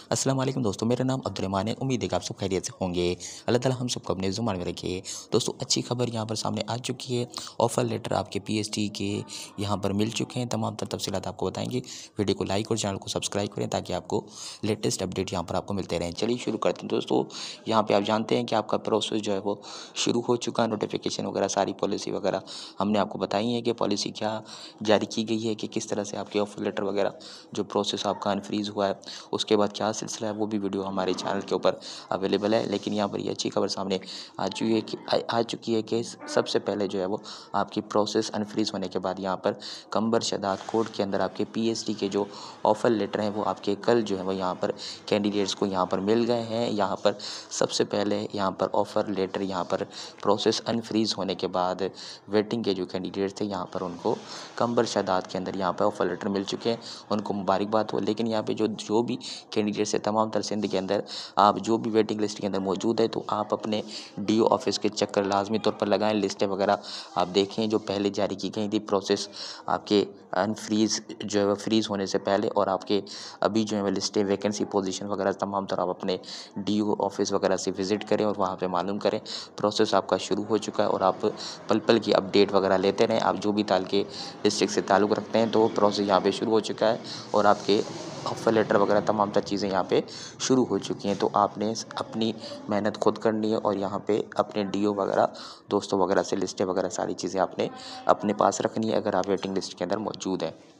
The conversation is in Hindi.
अस्सलाम वालेकुम दोस्तों, मेरा नाम अब्दुर्रहमान है। उम्मीद है कि आप सब खैरियत से होंगे। अल्लाह ताला हम सबको अपने ज़ुबान में रखे। दोस्तों, अच्छी खबर यहाँ पर सामने आ चुकी है। ऑफ़र लेटर आपके पीएचडी के यहाँ पर मिल चुके हैं। तमाम तर तफ़सीलात आपको बताएंगे। वीडियो को लाइक और चैनल को सब्सक्राइब करें ताकि आपको लेटेस्ट अपडेट यहाँ पर आपको मिलते रहें। चलिए शुरू करते हैं दोस्तों। यहाँ पर आप जानते हैं कि आपका प्रोसेस जो है वो शुरू हो चुका है। नोटिफिकेशन वगैरह सारी पॉलिसी वगैरह हमने आपको बताई है कि पॉलिसी क्या जारी की गई है, कि किस तरह से आपके ऑफ़र लेटर वगैरह जो प्रोसेस आपका अनफ्रीज़ हुआ है उसके बाद क्या सिलसिला है, वो भी वीडियो हमारे चैनल के ऊपर अवेलेबल है। लेकिन यहाँ पर ये अच्छी खबर सामने आ चुकी है कि सबसे पहले जो है वो आपकी प्रोसेस अनफ्रीज़ होने के बाद यहाँ पर कंबर शदात कोर्ट के अंदर आपके पीएचडी के जो ऑफ़र लेटर हैं वो आपके कल जो है वो यहाँ पर कैंडिडेट्स को यहाँ पर मिल गए हैं। यहाँ पर सबसे पहले यहाँ पर ऑफ़र लेटर यहाँ पर प्रोसेस अनफ्रीज़ होने के बाद वेटिंग के जो कैंडिडेट्स थे यहाँ पर उनको कंबर शदात के अंदर यहाँ पर ऑफ़र लेटर मिल चुके हैं। उनको मुबारकबाद हो। लेकिन यहाँ पे जो भी कैंडिडेट्स है तमाम तर सिंध के अंदर आप जो भी वेटिंग लिस्ट के अंदर मौजूद है तो आप अपने डीओ ऑफिस के चक्कर लाजमी तौर पर लगाएं। लिस्टें वगैरह आप देखें जो पहले जारी की गई थी प्रोसेस आपके अनफ्रीज़ जो है वो फ्रीज़ होने से पहले, और आपके अभी जो है वो लिस्टें वैकेंसी पोजीशन वगैरह तमाम तर आप अपने डीओ ऑफिस वगैरह से विज़िट करें और वहाँ पे मालूम करें। प्रोसेस आपका शुरू हो चुका है और आप पल पल की अपडेट वगैरह लेते रहें। आप जो भी ताल के डिस्ट्रिक्ट से ताल्लुक़ रखते हैं तो प्रोसेस यहाँ पे शुरू हो चुका है और आपके ऑफ़र लेटर वगैरह तमाम तर चीज़ें यहाँ पे शुरू हो चुकी हैं। तो आपने अपनी मेहनत खुद करनी है और यहाँ पे अपने डीओ वगैरह दोस्तों वगैरह से लिस्टें वगैरह सारी चीज़ें आपने अपने पास रखनी है अगर आप वेटिंग लिस्ट के अंदर मौजूद हैं।